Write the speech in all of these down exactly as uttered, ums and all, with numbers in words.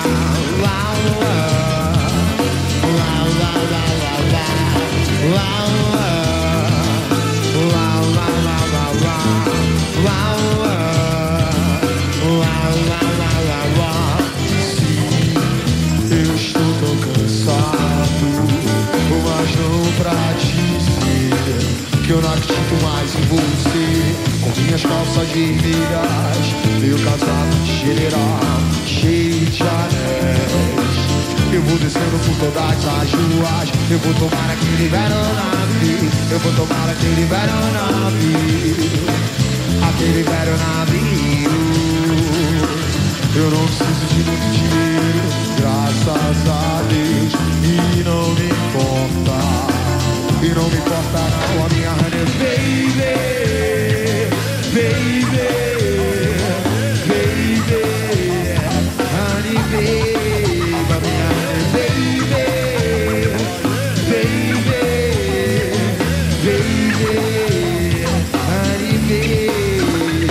Eu não acredito mais em você. Com minhas calças vermelhas, meu casaco de general, cheio de anéis. Eu vou descendo por todas as ruas. Eu vou tomar aquele navio. Eu vou tomar aquele navio. Aquele velho navio. Eu não preciso de muito dinheiro, graças a Deus. E não me importa. E não me importa não, a minha honey baby, baby, baby, honey baby, a minha honey baby, baby, baby, honey baby.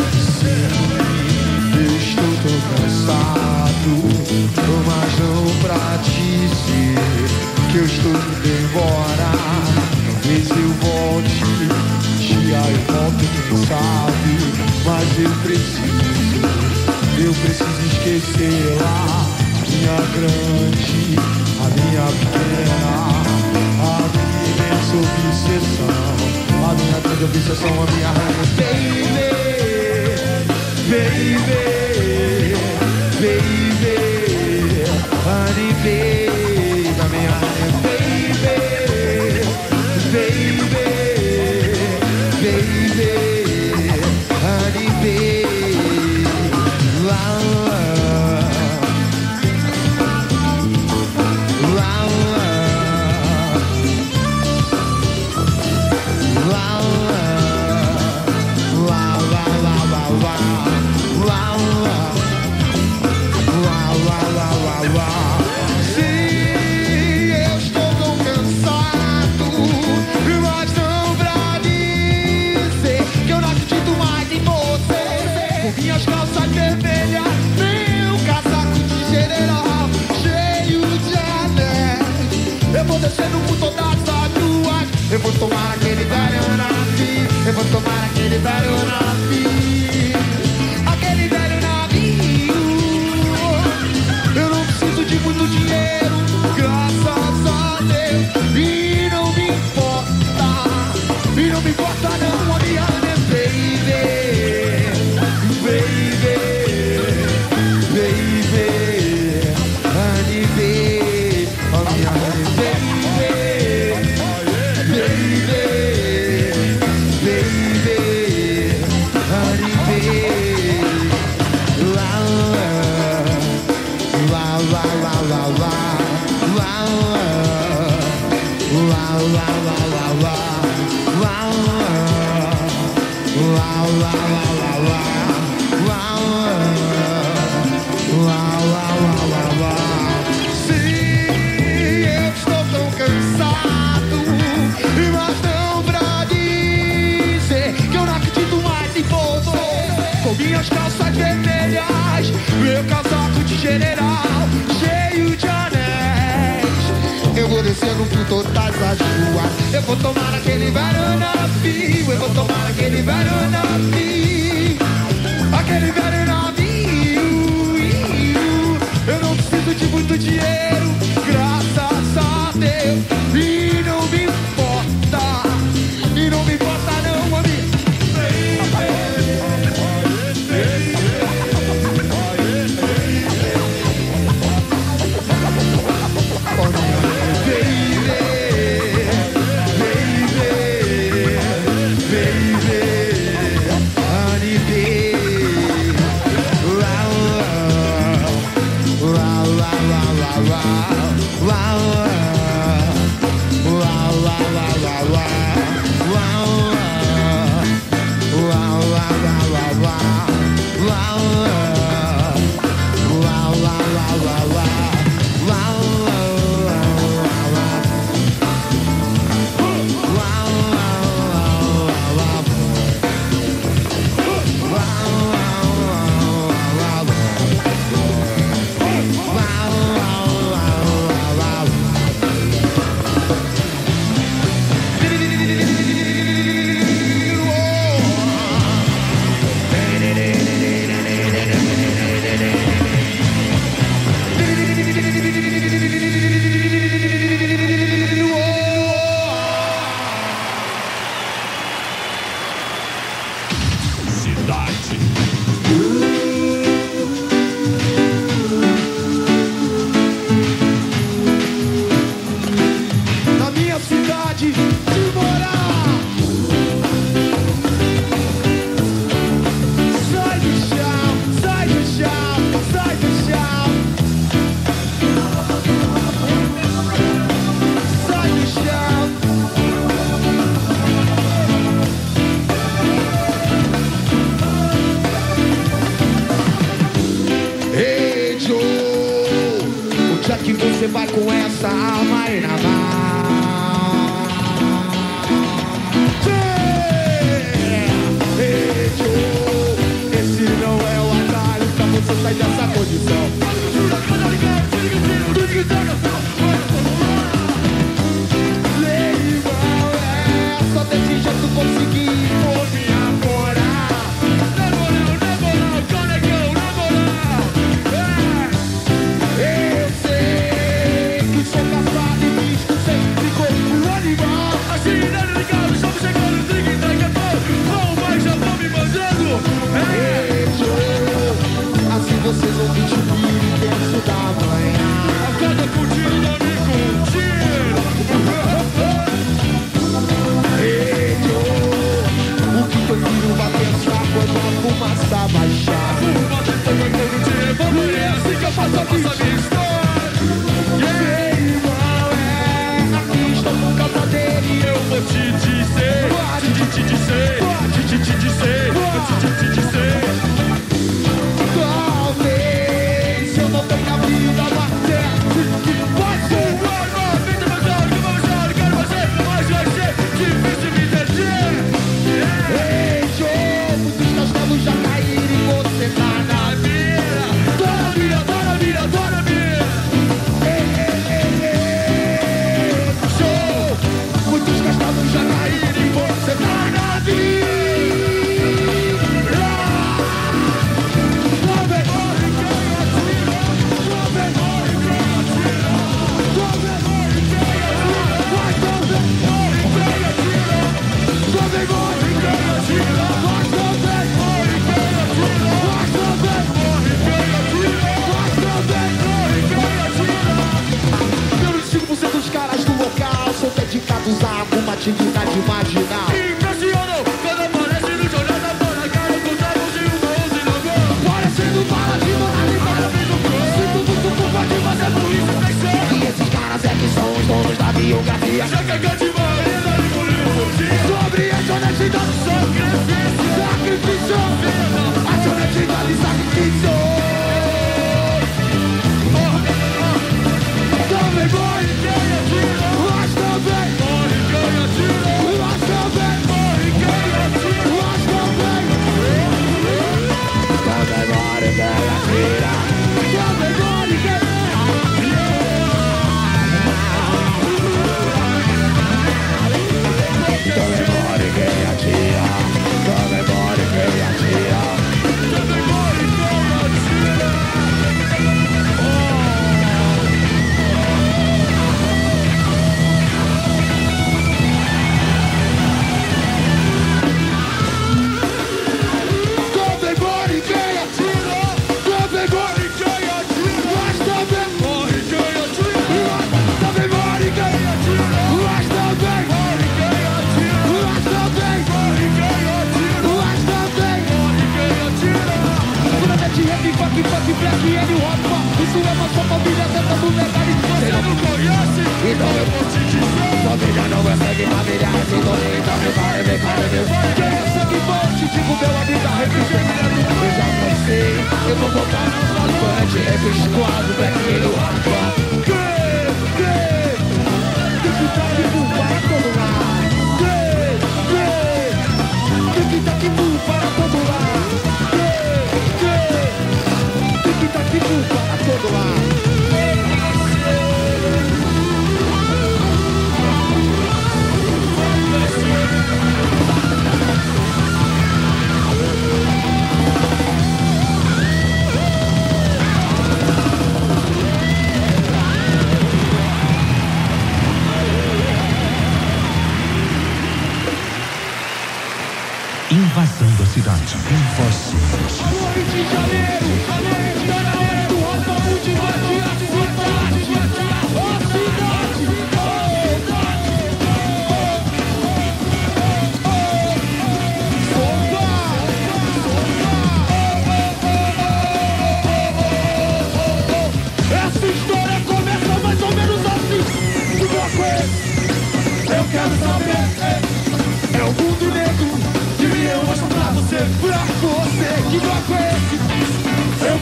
Sim, eu estou tão cansado, mas não pra dizer que eu estou indo embora. Talvez eu volte, dia eu volto, quem sabe. Mas eu preciso, eu preciso esquecê-la. A minha grande, a minha pequena, a minha imensa obsessão. A minha grande obsessão, a minha honey baby, baby, baby, honey baby. A minha honey baby, baby, baby, honey baby. La la, la la, la la, la la la la, la la, la la la la. Minhas calças vermelhas, meu casaco de general, cheio de anéis. Eu vou descendo por todas as ruas. Eu vou tomar aquele velho navio. Eu vou tomar aquele velho navio. Aquele velho navio. Eu não preciso de muito dinheiro, graças a Deus. E não me importa, e não me importa não, a minha honey baby. Baby, baby, honey baby, oh minha honey baby, baby, baby, honey baby, la la, la la la la la, la la, la la la la la, la la, la la la la. Lá, lá, lá, lá, lá. Sim, eu estou tão cansado, mas não pra dizer que eu não acredito mais em você. Com minhas calças vermelhas, meu casaco de general, cheio de anéis. Eu vou descendo por todas as ruas. Eu vou tomar aquele velho navio. Eu vou tomar aquele velho navio. Aquele velho navio. Eu não preciso de muito dinheiro, graças a Deus. E não me importa, e não me importa não, amigo. Na minha cidade de morar, sai do chão, sai do chão, sai do chão, sai do chão. Ei, Joe, onde é que você vai com essa arma aí na mão? Ei, Joe, esse não é o atalho pra você sair dessa condição. Lei igual é, só desse jeito consegui por minha moral. Na moral, na moral, conegão, na moral. Eu sei que sou casado e visto sempre como um animal. Assim, nada ligado, estamos chegando, trigo e tragador. Não, mas já vão me mandando. Ei, Joe, assim vocês vão me subir e penso da manhã. A cada curtido dá me curtir. Ei, Joe, o que teu filho vai pensar quando a fumaça baixar? Fumaça está cantando de revólver, é assim que eu faço a minha história. Ei, irmão, é, aqui estou por causa dele. Eu vou te dizer, te te te dizer, te te te dizer, te te te dizer. Talvez eu não tenha vida materna que vai ser. Vida mais alto, vamos lá, quero fazer, mas vai ser difícil me deter. Ei, Joe, muitos castelos já caíram e você tá na mira. Tô na mira, tô na mira, tô na mira. Ei, ei, ei, ei, Joe, muitos castelos já caíram e você tá na mira. Dedicados a alguma atividade marginal. Impressionou quando aparece no jornal da bola. Cara, contamos de uma onze na mão. Parecendo bala de bala de bala mesmo. Sinto muito culpa de fazer por isso pensar. E esses caras é que são os donos da biografia. Já que é de Marina e Polícia. Sobre essa honestidade, sacrifício. Sacrifício. Essa honestidade, sacrifício. Também vai, quem atira. Mas também morre quem atira. Mas também morre quem atira. Mas também também morre quem atira. Também morre quem atira. Também morre quem atira. Também morre quem atira. Também morre quem atira. Funk, funk, black e ele ropa. Isso é uma sua família tentando legalizar. Você não conhece? Então eu vou te dizer. Família não é sangue, família é sintonia. Então meu pai, meu pai, meu pai. Quem é sangue bom? Te digo, meu amigo, a representando. Eu já cansei, eu vou voltar no falante. É biscoado, black e ele ropa. Que, que, tem que tá aqui para todo lado. Que, que, tem que tá aqui para todo lado. Tá aqui para todo lado.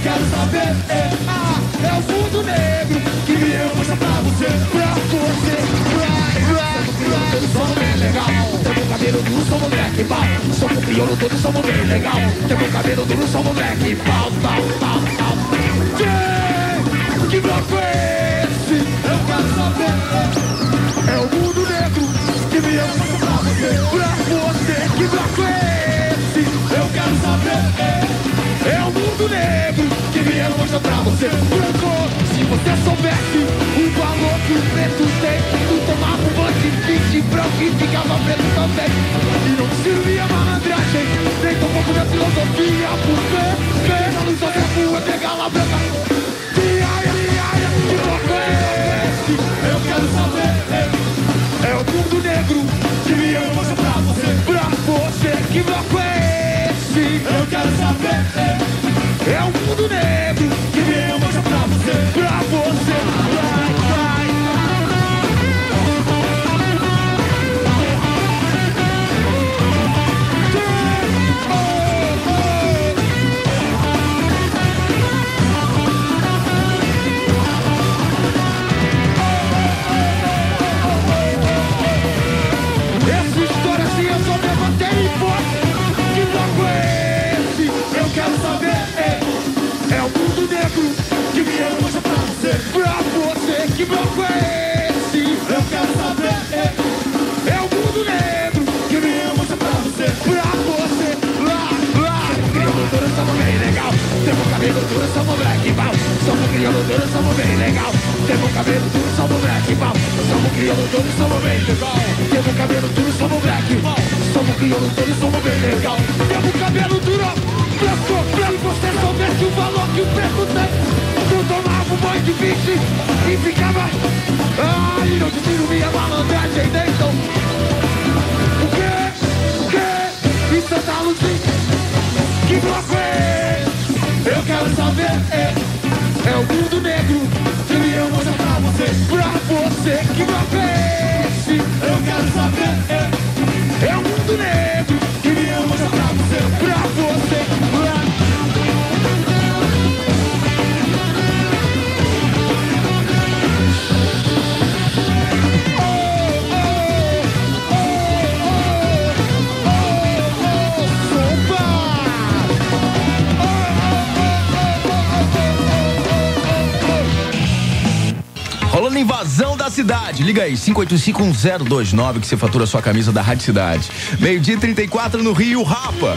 quero saber, é, ah, é o mundo negro que eu vou mostrar pra você, pra você. Somos bem legal, temos cabelo duro, somos black pau. Somos crioulo todo, somos bem legal. Temos cabelo duro, somos black pau, pau, pau, pau. Que bloco é esse? Eu quero saber. É o mundo negro que me ama pra você, pra você. Que bloco é esse? Eu quero saber. É o mundo negro que me ama mostrar pra você, branco. Se você soubesse o valor que o preto tem, tu tomava um banho de vinte branco e ficava preto também. E não servia malandragem, nem tão pouco da filosofia. Porque vem na luz da rua, pegar lá branca. Que bloco é esse? Eu quero saber. É o mundo negro que me ama mostrar pra você, pra você. Que bloco é esse? Eu quero saber. É o mundo negro que me ama mostrar pra você, pra você. Vai, vai. Essa história assim eu só levantei e posso. Que bloco é esse? Eu quero saber. É o mundo negro que me ama mostrar pra você, pra você. Que bloco é esse? Eu quero saber. É o mundo negro que me ama mostrar pra você, pra você. Lá, lá. Crioulo duro, somos bem legal. Temos cabelo duro, somos black pau. Somos crioulo duro, somos bem legal. Temos cabelo duro, somos black pau. Somos crioulo duro, somos bem legal. Temos cabelo duro, somos black pau. Somos crioulo duro, somos bem legal. Temos cabelo duro. Branco, branco, você soubesse o valor que o preto tem. Eu tomava um banho de vinte e ficava. Ai, não te tiro minha malandragem, então. O quê? O quê? Isso é da luzinha. Que bloco é? Eu quero saber. É, é o mundo negro que me ama mostrar pra você, pra você. Que bloco é esse? Eu quero saber. É, é o mundo negro que me ama mostrar pra você, pra você. Rolando invasão da cidade. Liga aí, cinco oito cinco um zero dois nove que você fatura sua camisa da Rádio Cidade. Meio-dia e trinta e quatro no Rio, Rapa.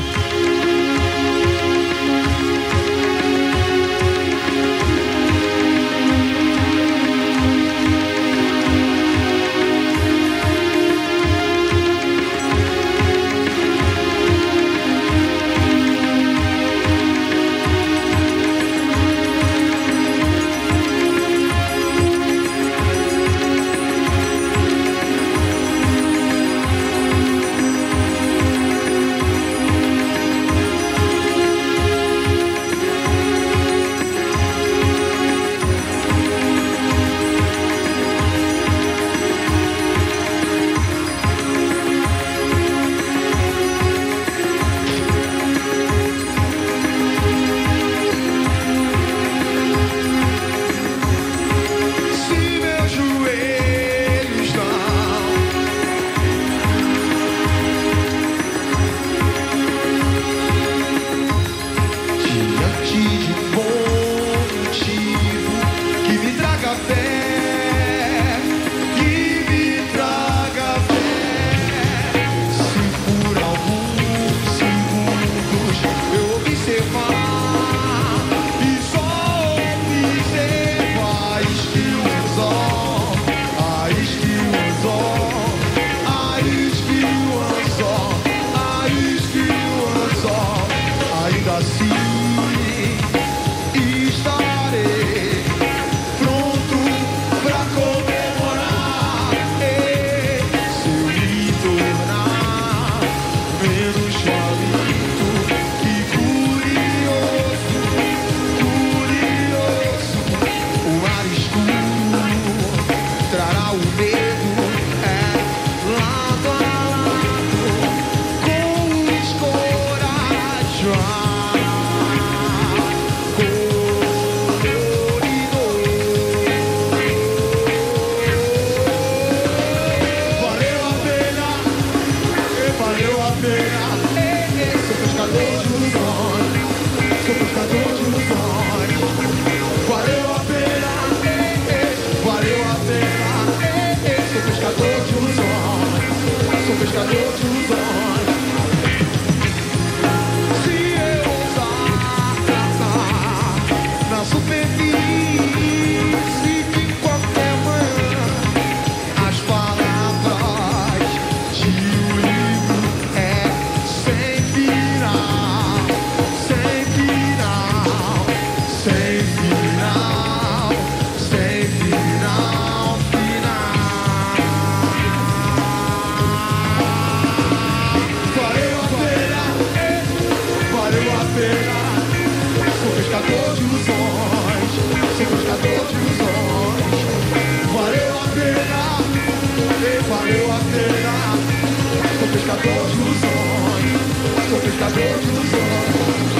pescador de ilusões.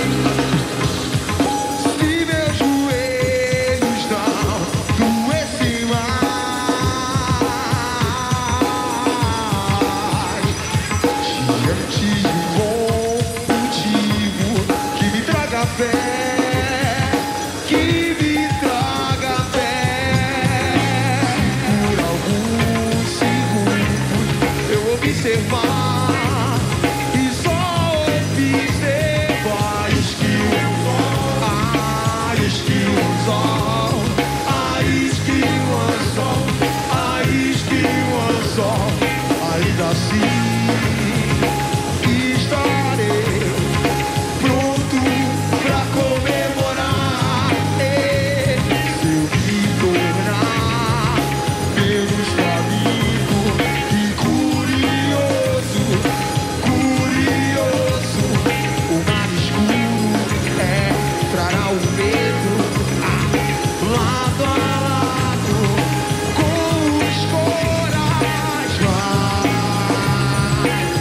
Se meus joelhos não doessem mais, diante de um bom motivo que me traga fé, que me traga fé. Por alguns segundos eu observar e só observar a esquiva, a esquiva, a esquiva, a esquiva, ainda assim estarei pronto pra comemorar. E se eu me tornar menos amigo e curioso, curioso, o mar escuro é, trará o medo, ah, lado a lado com os corais mais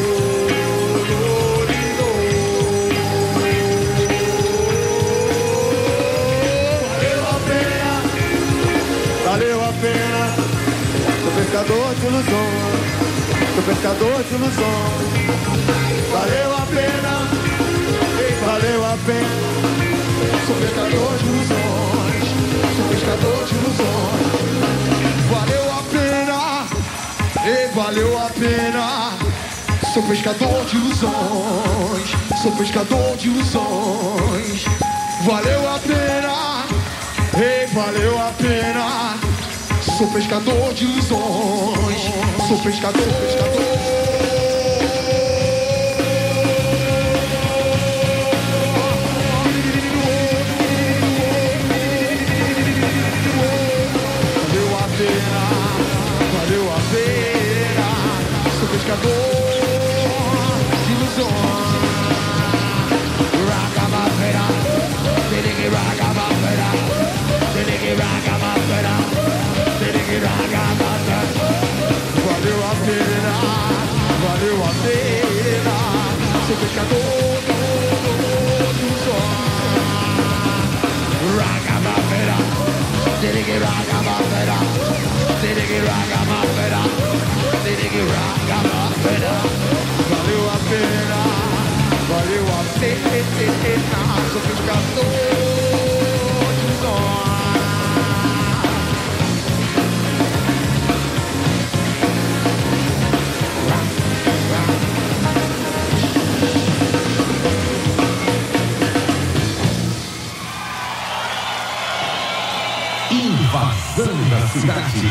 coloridos. Valeu a pena, valeu a pena. Sou pescador de ilusões, sou pescador de ilusões. Valeu a pena, ei, valeu a pena. Sou pescador de ilusões, sou pescador de ilusões. Valeu a pena, ei, valeu a pena. Sou pescador de ilusões, sou pescador de ilusões. Valeu a pena, ei, valeu a pena. Sou pescador de ilusões, sou pescador, pescador. Valeu a pena, valeu a pena. Sou pescador de ilusões. Ragabafera, dirigi ragabafera, dirigi ragabafera, dirigi ragabafera. Valeu a pena, valeu a pena. Sou pescador de ilusões. Ragabafera, dirigi ragabafera, dirigi ragabafera, dirigi ragabafera. Valeu a pena, valeu a pena. Sou pescador de ilusões. Invasão da cidade.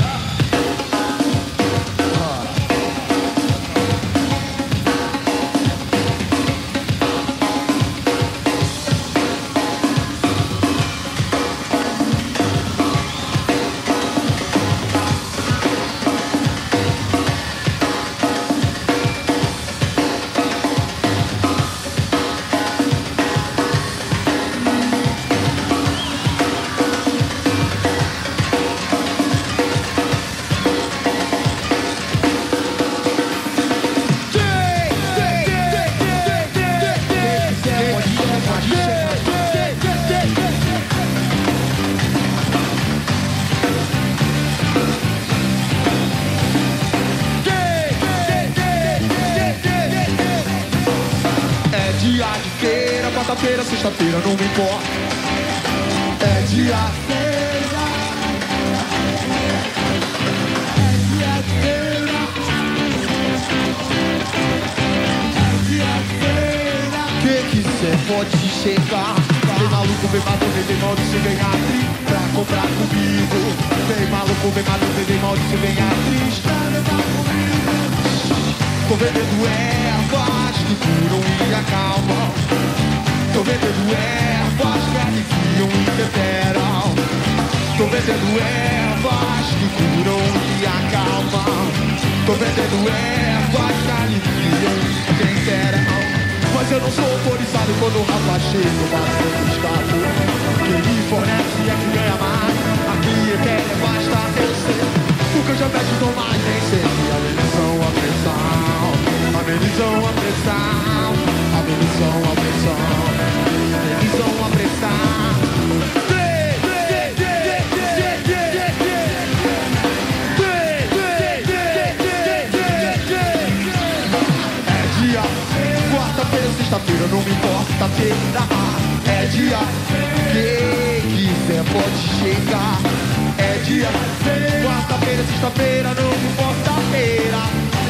Quarta-feira, sexta-feira, não me importa. É dia-feira, é dia-feira, é dia-feira. Que que cê pode chegar? Vem maluco, vem maluco, vem mal de se ganhar atriz pra comprar comigo. Vem maluco, vem maluco, vem mal de se ganhar atriz pra levar comigo. Tô vendendo ervas que curam e acalmam. Tô vendendo ervas que aliviam e temperam. Tô vendendo ervas que curam e acalmam. Tô vendendo ervas que aliviam e temperam. Mas eu não sou autorizado quando o rapaz chega, eu faço um escapo. Quem me fornece é que ganha mais. Aqui é quem é basta eu sei. Porque eu já pede não mais, nem sei. Amenizam a pressão, amenizam a pressão, É dia, quem quiser pode chegar. É dia, quarta-feira, sexta-feira, não importa a feira.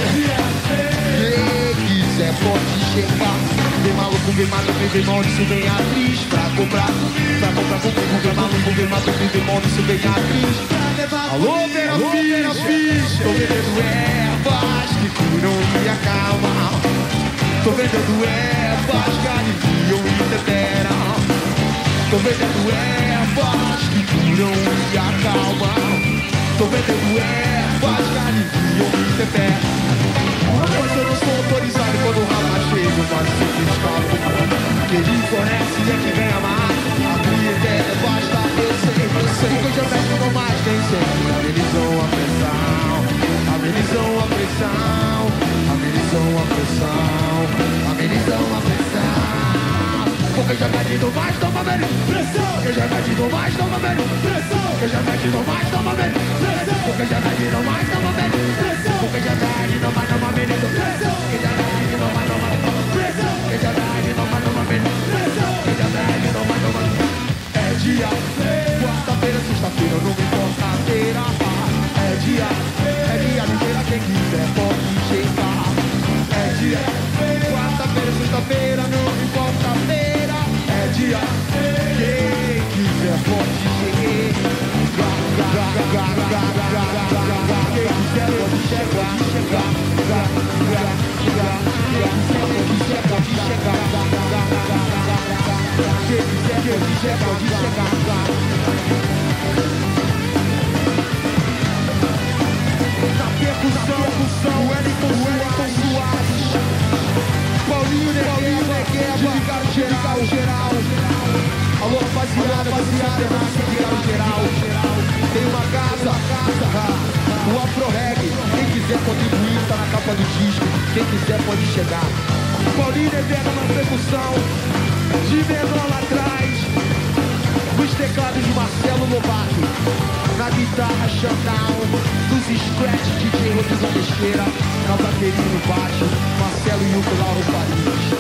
Quem quiser pode chegar. Vem maluco, vem maluco, vem maurício, vem atriz. Pra comprar, pra comprar comigo. Vem maluco, vem maluco, vem maurício, vem atriz. Alô, Vera Fish, tô vendendo ervas que curam e acalmam. Tô vendendo ervas que aliviam e temperam. Tô vendendo ervas que curam e acalmam. Tô vendendo ervas que aliviam e temperam. Mas eu não sou autorizado quando o rapaz chega, mas sempre escapo. Quem me conhece é que vem amar. A minha ideia basta, eu sei, eu sei que eu já pego mais, nem sempre. Amenizam a pressão, amenizam a pressão, amenizam a pressão, amenizam a pressão. Porque já medido mais, toma menos pressão. Porque já medido mais, toma menos pressão. Porque já medido mais, toma menos pressão. Porque já medido mais, toma menos pressão. Porque já medido mais, toma menos pressão. Porque já medido mais, toma menos pressão. Porque já medido mais, toma menos pressão. Porque já medido mais, toma menos pressão. É dia, quarta-feira, sexta-feira, não me importa a feira. É dia, é dia ligeira, quem quiser pode chegar. É dia, quarta-feira, sexta-feira, não me importa a feira. É dia, quem quiser pode chegar. Quem quiser pode chegar, chegar. Quem quiser pode chegar. Quem quiser pode chegar. Na percussão, o Wellington Soares, Paulinho Negueba, desligaram geral, geral. Alô, rapaziada, rapaziada, desligaram geral. Tem uma casa, casa, o Afro Reggae. Quem quiser contribuir, tá na capa do disco. Quem quiser pode chegar. Paulinho Negueba na percussão, de menor lá atrás. Nos teclados de Marcelo Lobato, na guitarra Xandão, nos scratch D J Rodrigo Teixeira, na bateria no baixo, Marcelo e Hugo Lauro Paris.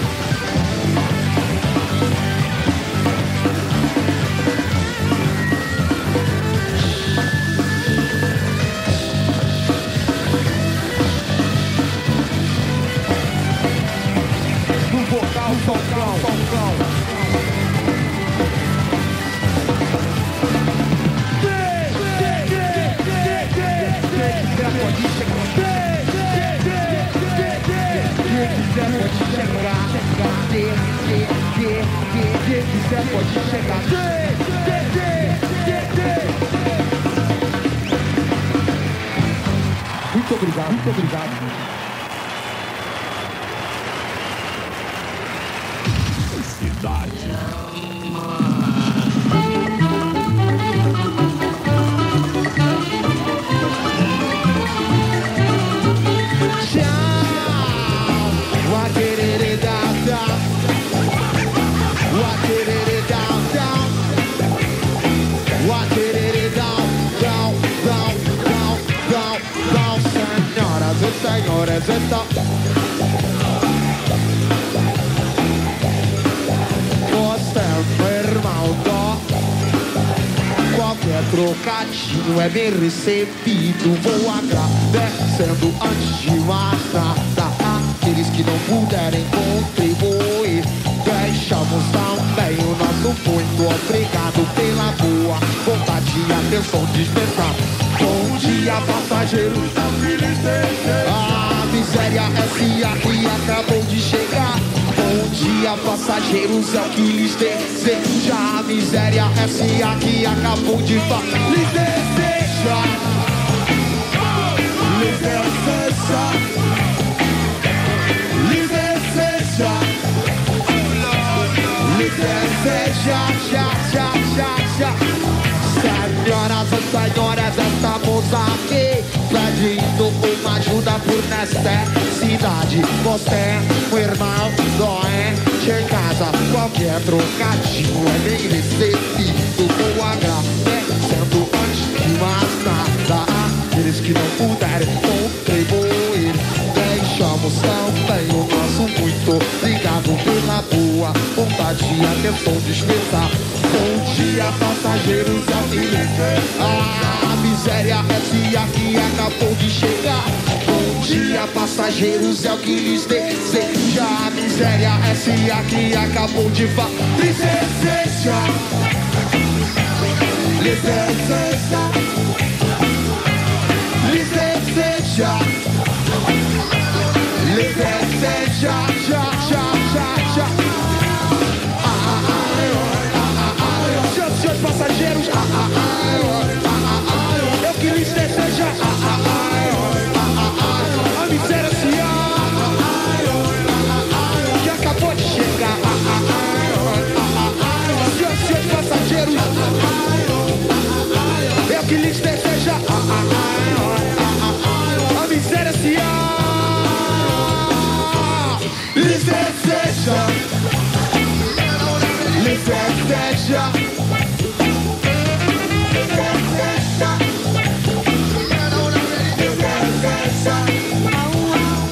No vocal, Falcão, Falcão. Quem quiser pode chegar. Muito obrigado, muito obrigado. Cidade. Senhores, então você é meu irmão, dó. Qualquer trocadinho é bem recebido. Vou agradecendo antes de mais nada aqueles que não puderem contribuir. Deixamos também o nosso muito obrigado pela boa vontade e atenção dispensada. Bom dia, passageiro. A miséria S A que acabou de chegar. Bom dia, passageiros, é o que lhes deseja. A miséria S A que acabou de falar. Lhes deseja. Lhes deseja. Lhes deseja. Lhes deseja. Já, já, já, já. Senhoras e senhores, estamos aqui pedindo uma ajuda por necessidade. Você, o irmão doente em casa, qualquer trocadinho é bem recebido. Vou agradecendo antes de mais nada aqueles que não puderem contribuir. Deixamos também o nosso muito obrigado viver na boa, vontade e atenção dispensar. Bom dia, passageiros, alquilistas. A miséria é a que acabou de chegar. Bom dia, passageiros, é o que lhes deseja. A miséria é a que acabou de falar. Lhes deseja, lhes deseja, lhes deseja, lhes deseja, já, já, já, já. Ah, ah, ah, ah, ah, seus, seus passageiros, ah, ah, ah, ah, ah, é o que lhes deseja. Ah, ah, ah, a miséria se que acabou de chegar. Seus, seus passageiros, é o que lhes deseja. A miséria se lhes deseja, lhes deseja,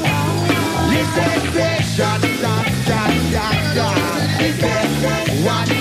lhes deseja, da, da, da, da, lhes deseja.